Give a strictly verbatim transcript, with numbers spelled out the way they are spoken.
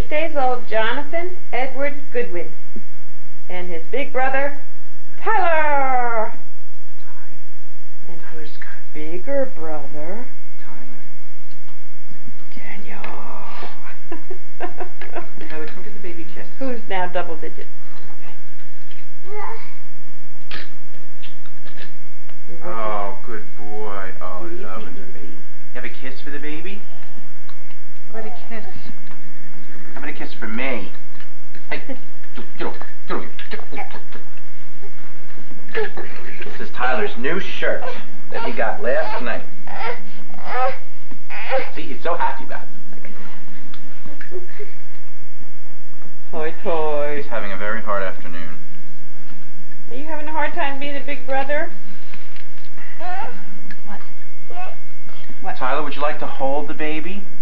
eight days old Jonathan Edward Goodwin. And his big brother, Tyler. And his bigger brother, Tyler. Daniel. Tyler, come get the baby kiss. Who's now double digit. Oh, good boy. Oh, loving the baby. You have a kiss for the baby? How about a kiss? How about a kiss for me? Hey, get over, get over here. This is Tyler's new shirt that he got last night. See, he's so happy about it. Toy, toy. He's having a very hard afternoon. Are you having a hard time being a big brother? What? What? Tyler, would you like to hold the baby?